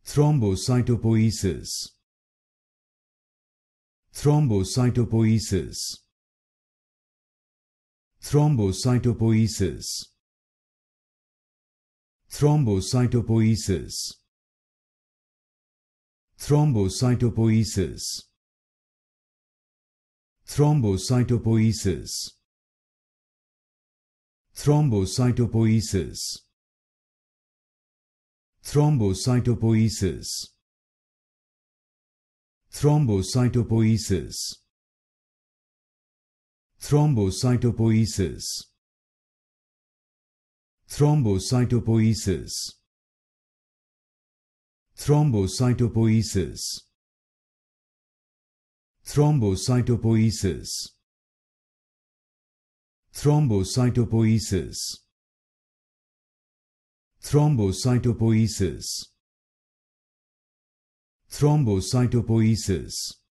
Thrombocytopoiesis. Thrombocytopoiesis. Thrombocytopoiesis. Thrombocytopoiesis. Thrombocytopoiesis. Thrombocytopoiesis. Thrombocytopoiesis. Thrombocytopoiesis. Thrombocytopoiesis. Thrombocytopoiesis. Thrombocytopoiesis. Thrombocytopoiesis. Thrombocytopoiesis. Thrombocytopoiesis. Thrombocytopoiesis. Thrombocytopoiesis.